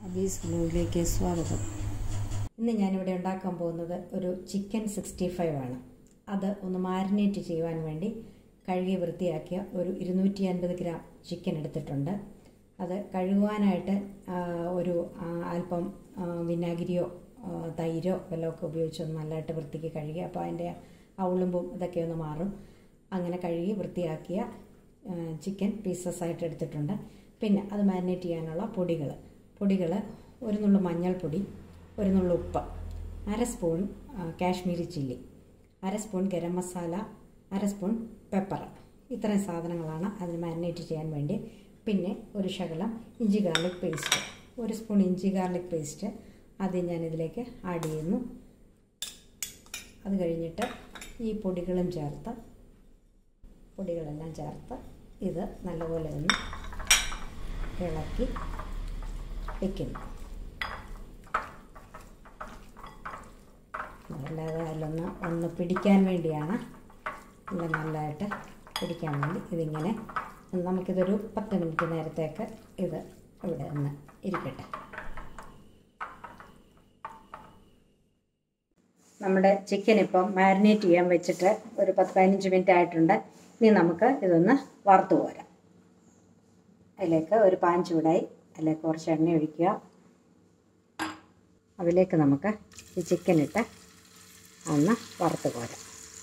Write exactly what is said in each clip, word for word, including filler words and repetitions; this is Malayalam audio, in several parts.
അബീസ് വ്ലോഗിലേക്ക് സ്വാഗതം. ഇന്ന് ഞാനിവിടെ ഉണ്ടാക്കാൻ പോകുന്നത് ഒരു ചിക്കൻ സിക്സ്റ്റി ഫൈവ് ആണ്. അത് ഒന്ന് മാരിനേറ്റ് ചെയ്യുവാൻ വേണ്ടി കഴുകി വൃത്തിയാക്കിയ ഒരു ഇരുന്നൂറ്റി അൻപത് ഗ്രാം ചിക്കൻ എടുത്തിട്ടുണ്ട്. അത് കഴുകുവാനായിട്ട് ഒരു അല്പം വിനാഗിരിയോ തൈരോ വല്ലതൊക്കെ ഉപയോഗിച്ചൊന്ന് നല്ലതായിട്ട് വൃത്തിക്ക് കഴുകി, അപ്പോൾ അതിൻ്റെ ഉളുമ്പും ഇതൊക്കെ ഒന്ന് മാറും. അങ്ങനെ കഴുകി വൃത്തിയാക്കിയ ചിക്കൻ പീസസ് ആയിട്ട് എടുത്തിട്ടുണ്ട്. പിന്നെ അത് മാരിനേറ്റ് ചെയ്യാനുള്ള പൊടികൾ പൊടികൾ ഒരു നുള്ളു മഞ്ഞൾപ്പൊടി, ഒരു നുള്ളു ഉപ്പ്, അര സ്പൂൺ കാശ്മീരി ചില്ലി, അര സ്പൂൺ ഗരം മസാല, അര സ്പൂൺ പെപ്പർ. ഇത്രയും സാധനങ്ങളാണ് അതിന് മാരിനേറ്റ് ചെയ്യാൻ വേണ്ടി. പിന്നെ ഒരു ശകലം ഇഞ്ചി ഗാർലിക് പേസ്റ്റ്, ഒരു സ്പൂൺ ഇഞ്ചി ഗാർലിക് പേസ്റ്റ് ആദ്യം ഞാനിതിലേക്ക് ആഡ് ചെയ്യുന്നു. അത് കഴിഞ്ഞിട്ട് ഈ പൊടികളും ചേർത്ത് പൊടികളെല്ലാം ചേർത്ത് ഇത് നല്ലപോലെ ഒന്ന് ഇളക്കി വയ്ക്കുന്നു. അല്ലാതെ അതിലൊന്ന് ഒന്ന് പിടിക്കാൻ വേണ്ടിയാണ്, ഇത് നല്ലതായിട്ട് പിടിക്കാൻ വേണ്ടി ഇതിങ്ങനെ നമുക്കിതൊരു പത്ത് മിനിറ്റ് നേരത്തേക്ക് ഇത് ഇവിടെ ഒന്ന് ഇരിക്കട്ടെ. നമ്മുടെ ചിക്കൻ ഇപ്പം മാരിനേറ്റ് ചെയ്യാൻ വെച്ചിട്ട് ഒരു പത്ത് പതിനഞ്ച് മിനിറ്റ് ആയിട്ടുണ്ട്. ഇനി നമുക്ക് ഇതൊന്ന് വറുത്ത് പോരാം. അതിലേക്ക് ഒരു പാൻ ചൂടായി, അതിലേക്ക് കുറച്ച് എണ്ണ ഒഴിക്കുക. അതിലേക്ക് നമുക്ക് ഈ ചിക്കൻ ഇട്ട് ഒന്ന് വറുത്ത് പോരാം.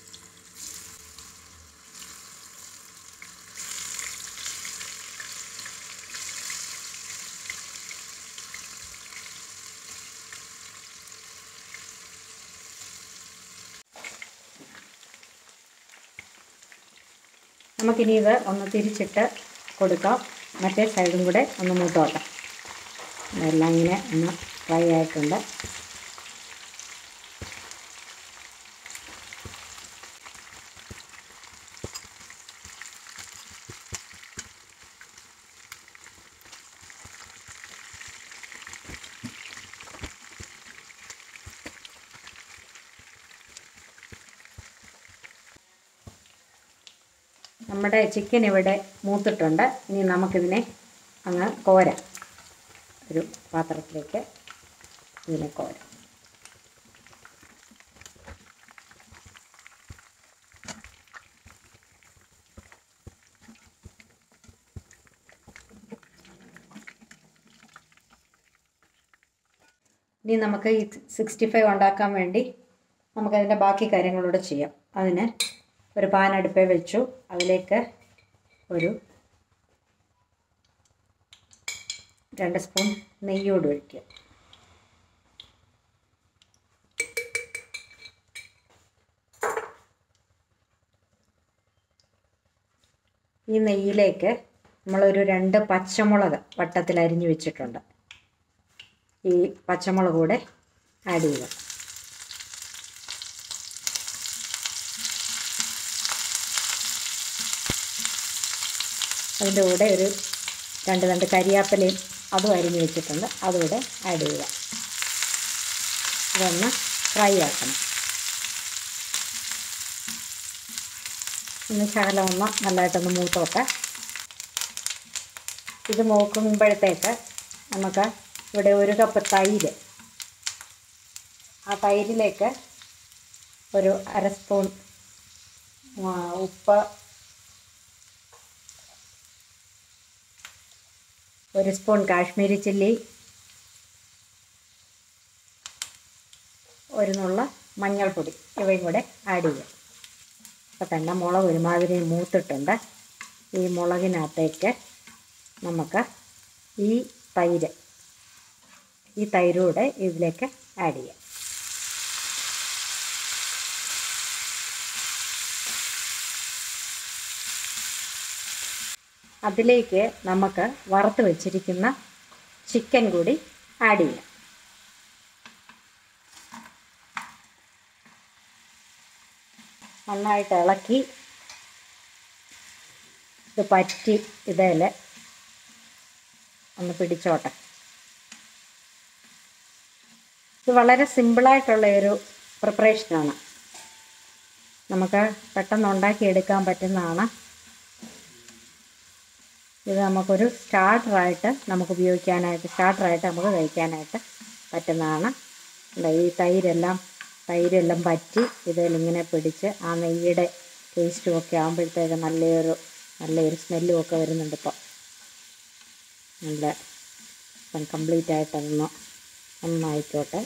നമുക്കിനി ഇത് ഒന്ന് തിരിച്ചിട്ട് കൊടുക്കാം. മറ്റേ സൈഡും കൂടെ ഒന്ന് മൂത്തോട്ടെ. ഇതെല്ലാം ഇങ്ങനെ ഒന്ന് ഫ്രൈ ആയിട്ടുണ്ട്. നമ്മുടെ ചിക്കൻ ഇവിടെ മൂത്തിട്ടുണ്ട്. ഇനി നമുക്കിതിനെ അങ്ങ് കോരാം. ഒരു പാത്രത്തിലേക്ക് ഇതിനെ കോരാം. ഇനി നമുക്ക് ഈ സിക്സ്റ്റി ഫൈവ് ഉണ്ടാക്കാൻ വേണ്ടി നമുക്കതിൻ്റെ ബാക്കി കാര്യങ്ങളൂടെ ചെയ്യാം. അതിന് ഒരു പാൻ അടുപ്പേ വെച്ചു. അതിലേക്ക് ഒരു രണ്ട് സ്പൂൺ നെയ്യോട് ഒഴിക്കുക. ഈ നെയ്യിലേക്ക് നമ്മളൊരു രണ്ട് പച്ചമുളക് വട്ടത്തിൽ അരിഞ്ഞു വെച്ചിട്ടുണ്ട്. ഈ പച്ചമുളക് കൂടെ ആഡ് ചെയ്യുക. അതിൻ്റെ കൂടെ ഒരു രണ്ട് രണ്ട് കരിയാപ്പിലയും അതും അരിഞ്ഞ് വെച്ചിട്ടുണ്ട്, അതുകൂടെ ആഡ് ചെയ്യുക. ഇതൊന്ന് ഫ്രൈ ആക്കണം. ഇന്ന് ശകലം ഒന്ന് നല്ലതായിട്ടൊന്ന് മൂത്തോട്ടെ. ഇത് മൂക്കുമ്പോഴത്തേക്ക് നമുക്ക് ഇവിടെ ഒരു കപ്പ് തൈര്, ആ തൈരിലേക്ക് ഒരു അര സ്പൂൺ ഉപ്പ്, ഒരു സ്പൂൺ കാശ്മീരി ചില്ലി, ഒരു നുള്ള മഞ്ഞൾപ്പൊടി ഇവയും കൂടെ ആഡ് ചെയ്യാം. അപ്പോൾ തന്നെ മുളക് ഒരുമാതിരി മൂത്തിട്ടുണ്ട്. ഈ മുളകിനകത്തേക്ക് നമുക്ക് ഈ തൈര് ഈ തൈരൂടെ ഇതിലേക്ക് ആഡ് ചെയ്യാം. അതിലേക്ക് നമുക്ക് വറുത്ത് വെച്ചിരിക്കുന്ന ചിക്കൻ കൂടി ആഡ് ചെയ്യാം. നന്നായിട്ട് ഇളക്കി ഇത് പറ്റി ഇതിൽ ഒന്ന് പിടിച്ചോട്ടെ. ഇത് വളരെ സിമ്പിളായിട്ടുള്ള ഒരു പ്രിപ്പറേഷനാണ്. നമുക്ക് പെട്ടെന്ന് ഉണ്ടാക്കിയെടുക്കാൻ പറ്റുന്നതാണ്. ഇത് നമുക്കൊരു സ്റ്റാർട്ടറായിട്ട് നമുക്ക് ഉപയോഗിക്കാനായിട്ട് സ്റ്റാർട്ടറായിട്ട് നമുക്ക് കഴിക്കാനായിട്ട് പറ്റുന്നതാണ്. ഈ തൈരെല്ലാം തൈരെല്ലാം പറ്റി ഇതിലിങ്ങനെ പിടിച്ച് ആ നെയ്യുടെ ടേസ്റ്റും ഒക്കെ ആകുമ്പോഴത്തേക്ക് നല്ലൊരു നല്ലൊരു സ്മെല്ലും ഒക്കെ വരുന്നുണ്ട്. ഇപ്പോൾ നല്ല ഇപ്പം കംപ്ലീറ്റ് ആയിട്ടൊന്ന് ഒന്നായിക്കോട്ടെ.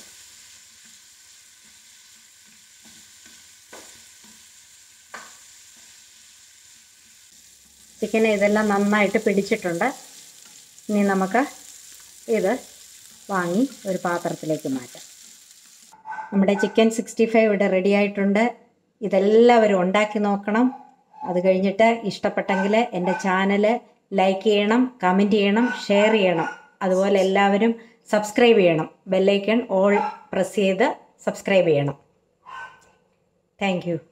ചിക്കന് ഇതെല്ലാം നന്നായിട്ട് പിടിച്ചിട്ടുണ്ട്. ഇനി നമുക്ക് ഇത് വാങ്ങി ഒരു പാത്രത്തിലേക്ക് മാറ്റാം. നമ്മുടെ ചിക്കൻ സിക്സ്റ്റി ഫൈവ് ഇവിടെ റെഡി ആയിട്ടുണ്ട്. ഇതെല്ലാവരും ഉണ്ടാക്കി നോക്കണം. അത് കഴിഞ്ഞിട്ട് ഇഷ്ടപ്പെട്ടെങ്കിൽ എൻ്റെ ചാനൽ ലൈക്ക് ചെയ്യണം, കമൻറ്റ് ചെയ്യണം, ഷെയർ ചെയ്യണം. അതുപോലെ എല്ലാവരും സബ്സ്ക്രൈബ് ചെയ്യണം. ബെല്ലൈക്കൺ ഓൾ പ്രസ് ചെയ്ത് സബ്സ്ക്രൈബ് ചെയ്യണം. Thank U.